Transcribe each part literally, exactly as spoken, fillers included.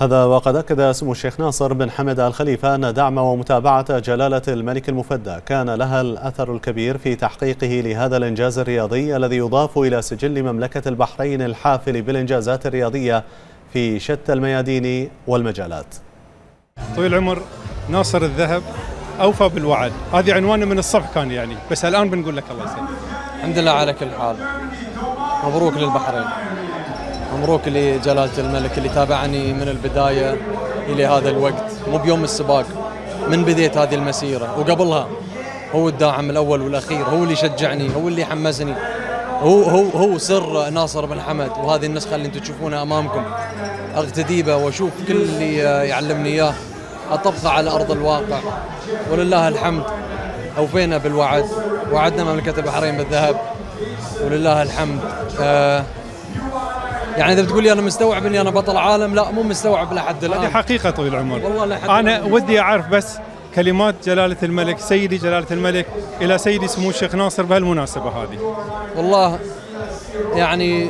هذا وقد أكد سمو الشيخ ناصر بن حمد آل خليفة أن دعم ومتابعة جلالة الملك المفدى كان لها الأثر الكبير في تحقيقه لهذا الإنجاز الرياضي الذي يضاف إلى سجل مملكة البحرين الحافل بالإنجازات الرياضية في شتى الميادين والمجالات. طويل العمر ناصر الذهب أوفى بالوعد، هذه عنوانه من الصبح كان يعني، بس الآن بنقول لك الله يسلمك. الحمد لله على كل حال، مبروك للبحرين، مبروك لجلالة الملك اللي تابعني من البداية إلى هذا الوقت، مو بيوم السباق، من بداية هذه المسيرة وقبلها. هو الداعم الأول والأخير، هو اللي شجعني، هو اللي حمسني، هو هو هو سر ناصر بن حمد. وهذه النسخة اللي انتم تشوفونها أمامكم أقتدي به وأشوف كل اللي يعلمني إياه أطبقه على أرض الواقع، ولله الحمد أوفينا بالوعد، وعدنا مملكة البحرين بالذهب ولله الحمد. آه يعني إذا بتقول لي أنا مستوعب إني أنا بطل عالم، لا مو مستوعب لحد الآن. هذه حقيقة طويل العمر. والله لحد أنا الآن ودي أعرف بس كلمات جلالة الملك، سيدي جلالة الملك إلى سيدي سمو الشيخ ناصر بهالمناسبة هذه. والله يعني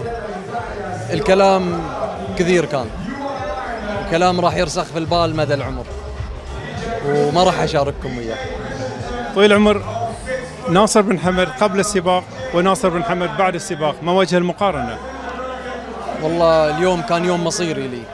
الكلام كثير كان، كلام راح يرسخ في البال مدى العمر، وما راح أشارككم وياه. طويل العمر ناصر بن حمد قبل السباق وناصر بن حمد بعد السباق، ما وجه المقارنة؟ والله اليوم كان يوم مصيري لي،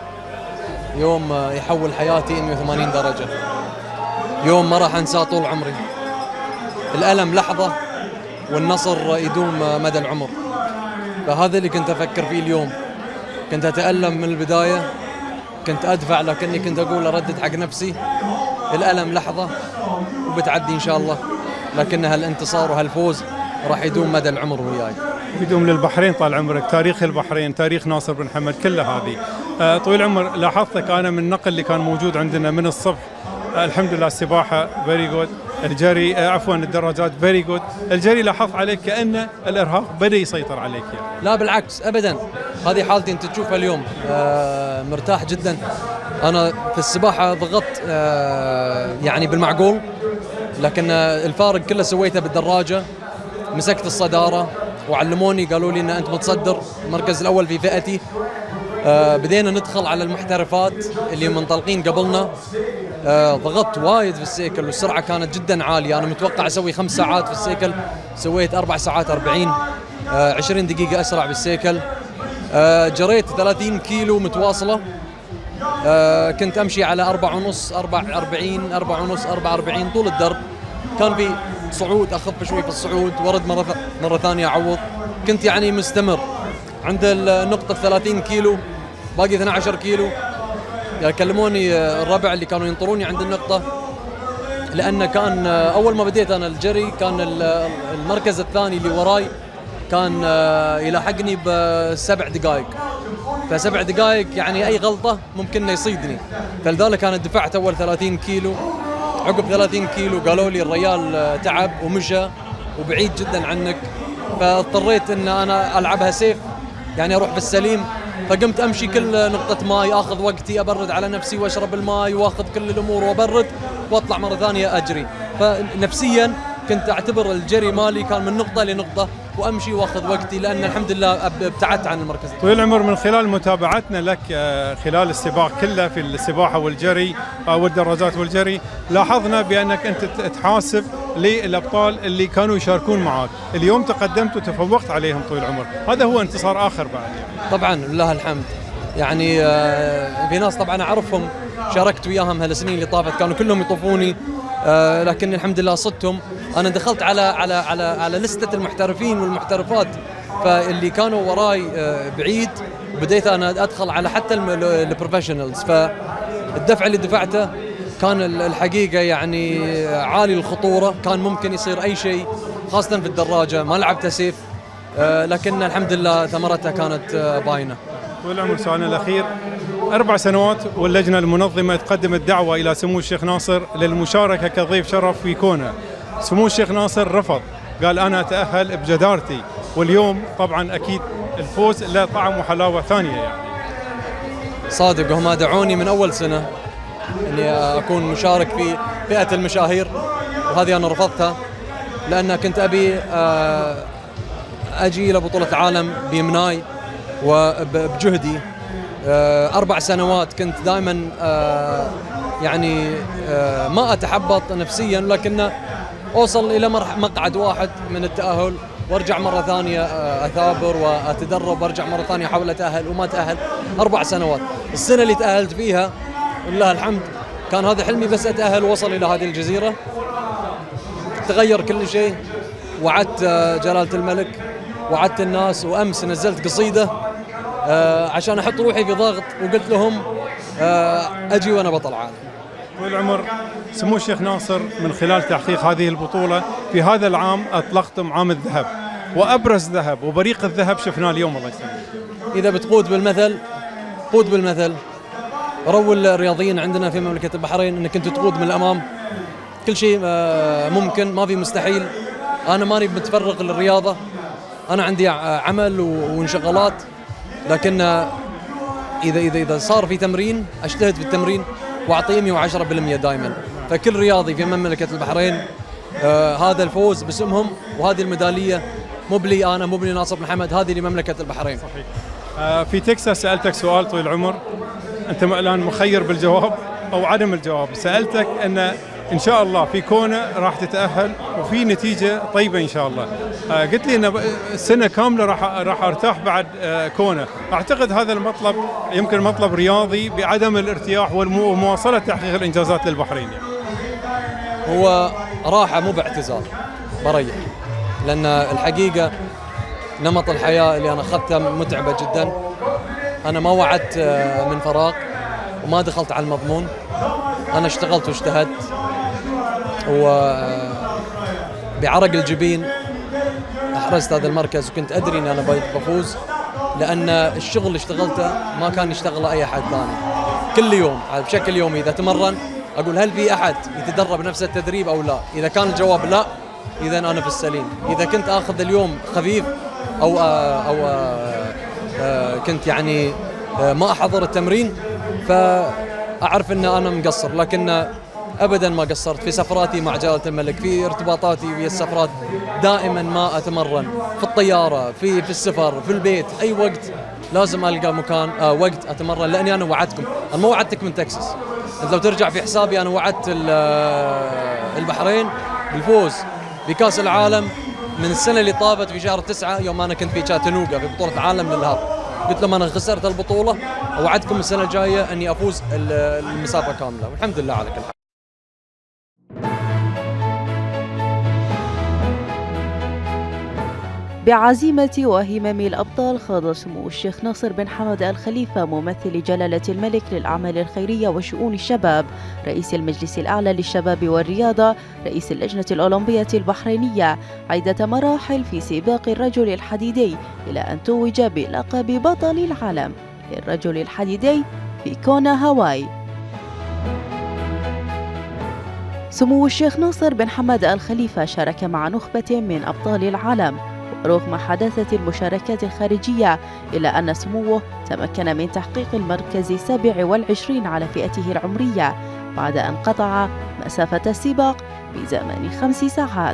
يوم يحول حياتي مئة وثمانين درجة، يوم ما راح أنساه طول عمري. الألم لحظة والنصر يدوم مدى العمر، فهذا اللي كنت أفكر فيه اليوم. كنت أتألم من البداية، كنت أدفع لكني كنت أقول أردد حق نفسي الألم لحظة وبتعدي إن شاء الله، لكن هالانتصار وهالفوز راح يدوم مدى العمر وياي، يدوم للبحرين طال عمرك. تاريخ البحرين، تاريخ ناصر بن حمد، كلها هذه. آه طويل العمر لاحظتك أنا من النقل اللي كان موجود عندنا من الصبح، آه الحمد لله السباحة فيري جود، الجري آه عفوا الدراجات فيري جود، الجري لاحظت عليك كأن الإرهاق بدأ يسيطر عليك يعني. لا بالعكس أبدا، هذه حالتي أنت تشوفها اليوم. آه مرتاح جدا. أنا في السباحة ضغطت آه يعني بالمعقول، لكن آه الفارق كله سويته بالدراجة. مسكت الصدارة وعلموني، قالوا لي ان انت متصدر المركز الاول في فئتي. آه بدينا ندخل على المحترفات اللي منطلقين قبلنا. آه ضغطت وايد في السيكل والسرعه كانت جدا عاليه، انا متوقع اسوي خمس ساعات في السيكل، سويت اربع ساعات أربعين، آه عشرين دقيقه اسرع بالسيكل. آه جريت ثلاثين كيلو متواصله. آه كنت امشي على أربعة ونص، أربعة وأربعين، أربعة ونص، أربعة وأربعين طول الدرب. كان في صعود اخف شوي في الصعود، ورد مره مره ثانيه اعوض. كنت يعني مستمر. عند النقطه ثلاثين كيلو باقي اثني عشر كيلو، يعني كلموني الربع اللي كانوا ينطروني عند النقطه، لان كان اول ما بديت انا الجري كان المركز الثاني اللي وراي كان يلاحقني بسبع دقائق، فسبع دقائق يعني اي غلطه ممكن انه يصيدني، فلذلك انا دفعت اول ثلاثين كيلو. عقب ثلاثين كيلو قالوا لي الريال تعب ومشى وبعيد جدا عنك، فاضطريت ان انا العبها سيف، يعني اروح بالسليم. فقمت امشي كل نقطه ماي، اخذ وقتي، ابرد على نفسي واشرب الماي واخذ كل الامور وابرد واطلع مره ثانيه اجري. فنفسيا كنت اعتبر الجري مالي كان من نقطه لنقطه، وامشي واخذ وقتي، لان الحمد لله ابتعدت عن المركز. طويل العمر من خلال متابعتنا لك خلال السباق كله في السباحه والجري والدراجات والجري، لاحظنا بانك انت تحاسب للابطال اللي كانوا يشاركون معك، اليوم تقدمت وتفوقت عليهم طويل العمر، هذا هو انتصار اخر بعد يعني. طبعا لله الحمد، يعني في ناس طبعا اعرفهم شاركت وياهم هالسنين اللي طافت كانوا كلهم يطوفوني، آه لكن الحمد لله صدتهم. انا دخلت على على على على لستة المحترفين والمحترفات، فاللي كانوا وراي آه بعيد، بديت انا ادخل على حتى البروفيشنالز، فالدفع اللي دفعته كان الحقيقه يعني عالي الخطوره، كان ممكن يصير اي شيء، خاصه في الدراجه ما لعبت سيف، آه لكن الحمد لله ثمرتها كانت آه باينه. طويل العمر سؤالنا الاخير، أربع سنوات واللجنة المنظمة تقدم الدعوة إلى سمو الشيخ ناصر للمشاركة كضيف شرف في كونه. سمو الشيخ ناصر رفض، قال أنا أتأهل بجدارتي، واليوم طبعا أكيد الفوز له طعم وحلاوة ثانية يعني. صادق، وهم دعوني من أول سنة إني أكون مشارك في فئة المشاهير، وهذه أنا رفضتها لأن كنت أبي أجي إلى بطولة العالم بيمناي وبجهدي، أربع سنوات كنت دائما يعني ما أتحبط نفسيا، لكن أوصل إلى مقعد واحد من التأهل وارجع مرة ثانية أثابر وأتدرب وارجع مرة ثانية أحاول أتأهل وما أتأهل. أربع سنوات. السنة اللي تأهلت فيها لله الحمد كان هذا حلمي بس أتأهل، وصل إلى هذه الجزيرة، تغير كل شيء. وعدت جلالة الملك، وعدت الناس، وأمس نزلت قصيدة عشان أحط روحي في ضغط، وقلت لهم أجي وأنا بطل عالم. طويل العمر سمو الشيخ ناصر، من خلال تحقيق هذه البطولة في هذا العام أطلقتم عام الذهب، وأبرز ذهب وبريق الذهب شفناه اليوم. الله يسلمك. إذا بتقود بالمثل قود بالمثل. رو الرياضيين عندنا في مملكة البحرين أنك أنت تقود من الأمام، كل شيء ممكن، ما في مستحيل. أنا ماني متفرغ للرياضة، أنا عندي عمل وانشغالات، لكن إذا إذا إذا صار في تمرين أجتهد في التمرين وأعطيه مئة وعشرة بالمئة دائما. فكل رياضي في مملكة البحرين آه هذا الفوز باسمهم، وهذه الميدالية مو بلي أنا، مو بلي ناصر بن حمد، هذه لمملكة البحرين. صحيح. آه في تكساس سألتك سؤال طويل العمر، أنت الآن مخير بالجواب أو عدم الجواب. سألتك أن إن شاء الله في كونا راح تتأهل وفي نتيجة طيبة إن شاء الله. آه قلت لي أن سنة كاملة راح راح أرتاح بعد آه كونا. أعتقد هذا المطلب يمكن مطلب رياضي بعدم الارتياح ومواصلة تحقيق الإنجازات للبحرين. يعني. هو راحة مو باعتزال، بريح، لأن الحقيقة نمط الحياة اللي أنا أخذته متعبة جدا. أنا ما وعدت من فراغ وما دخلت على المضمون، أنا اشتغلت واجتهدت وبعرق الجبين أحرزت هذا المركز، وكنت أدري أن أنا بفوز، لأن الشغل اللي اشتغلته ما كان يشتغله أي أحد ثاني. كل يوم بشكل يومي إذا تمرن أقول هل في أحد يتدرب نفس التدريب أو لا؟ إذا كان الجواب لا، إذا أنا في السليم. إذا كنت آخذ اليوم خفيف أو أو كنت يعني ما أحضر التمرين فأعرف أن أنا مقصر، لكن أبدا ما قصرت في سفراتي مع جلالة الملك، في ارتباطاتي ويا السفرات دائما ما أتمرن، في الطيارة، في في السفر، في البيت، أي وقت لازم ألقى مكان آه وقت أتمرن، لأني أنا وعدتكم. أنا ما وعدتك من تكساس، أنت لو ترجع في حسابي أنا وعدت البحرين بالفوز بكأس العالم من السنة اللي طافت في شهر تسعة، يوم أنا كنت في شاتنوغا في بطولة عالم للهاب. قلت لهم أنا خسرت البطولة، وعدكم السنة الجاية أني أفوز المسافة كاملة، والحمد لله على كل حال. بعزيمة وهمم الأبطال خاض سمو الشيخ ناصر بن حمد آل خليفة ممثل جلالة الملك للأعمال الخيرية وشؤون الشباب، رئيس المجلس الأعلى للشباب والرياضة، رئيس اللجنة الأولمبية البحرينية، عدة مراحل في سباق الرجل الحديدي، إلى أن توج بلقب بطل العالم للرجل الحديدي في كونا هاواي. سمو الشيخ ناصر بن حمد آل خليفة شارك مع نخبة من أبطال العالم، رغم حداثة المشاركات الخارجية، إلا أن سموه تمكن من تحقيق المركز السابع والعشرين على فئته العمرية بعد أن قطع مسافة السباق بزمن خمس ساعات.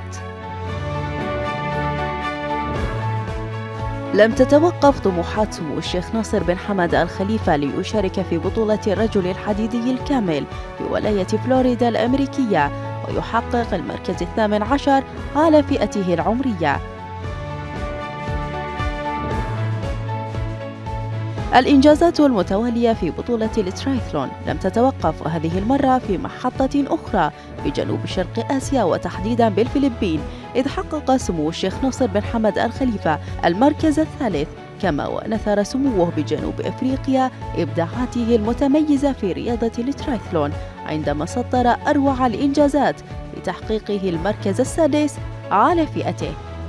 لم تتوقف طموحات سمو الشيخ ناصر بن حمد آل خليفة ليشارك في بطولة الرجل الحديدي الكامل بولاية فلوريدا الأمريكية ويحقق المركز الثامن عشر على فئته العمرية. الإنجازات المتوالية في بطولة الترايثلون لم تتوقف، وهذه المرة في محطة أخرى بجنوب شرق آسيا وتحديدا بالفلبين، إذ حقق سمو الشيخ ناصر بن حمد آل خليفة المركز الثالث، كما ونثر سموه بجنوب أفريقيا إبداعاته المتميزة في رياضة الترايثلون عندما سطر أروع الإنجازات لتحقيقه المركز السادس على فئته.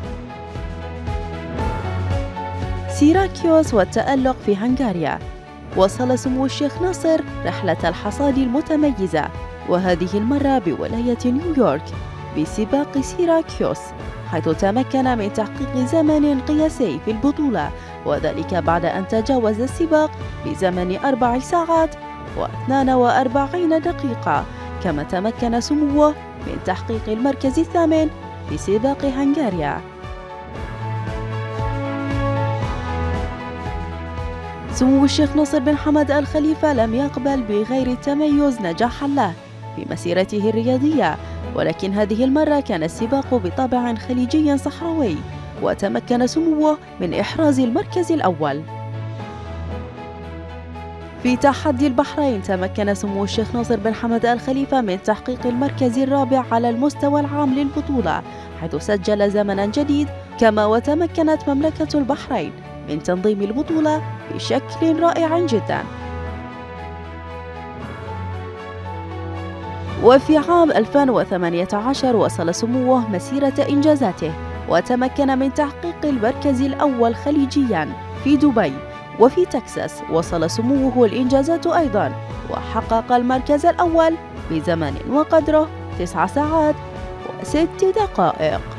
سيراكيوس والتألق في هنغاريا. وصل سمو الشيخ ناصر رحلة الحصاد المتميزة، وهذه المرة بولاية نيويورك بسباق سيراكيوس، حيث تمكن من تحقيق زمن قياسي في البطولة، وذلك بعد أن تجاوز السباق بزمن أربع ساعات واثنين وأربعين دقيقة. كما تمكن سموه من تحقيق المركز الثامن في سباق هنغاريا. سمو الشيخ ناصر بن حمد آل خليفة لم يقبل بغير التميز نجاحا له في مسيرته الرياضية، ولكن هذه المرة كان السباق بطابع خليجي صحراوي، وتمكن سموه من إحراز المركز الأول. في تحدي البحرين تمكن سمو الشيخ ناصر بن حمد آل خليفة من تحقيق المركز الرابع على المستوى العام للبطولة، حيث سجل زمنا جديد، كما وتمكنت مملكة البحرين من تنظيم البطولة بشكل رائع جدا. وفي عام ألفين وثمانية عشر وصل سموه مسيرة إنجازاته، وتمكن من تحقيق المركز الأول خليجيا في دبي. وفي تكساس وصل سموه الإنجازات أيضا، وحقق المركز الأول بزمن وقدره تسع ساعات وست دقائق.